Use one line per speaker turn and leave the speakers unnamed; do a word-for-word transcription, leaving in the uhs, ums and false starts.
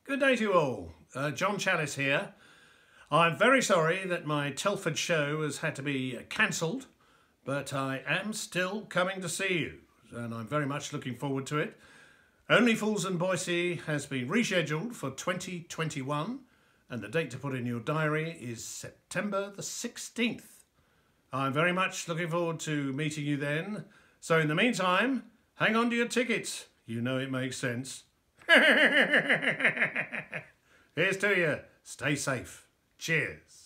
Good day to you all. Uh, John Challis here. I'm very sorry that my Telford show has had to be cancelled, but I am still coming to see you, and I'm very much looking forward to it. Only Fools and Boycie has been rescheduled for twenty twenty-one, and the date to put in your diary is September the sixteenth. I'm very much looking forward to meeting you then. So in the meantime, hang on to your tickets. You know it makes sense. Here's to you. Stay safe. Cheers.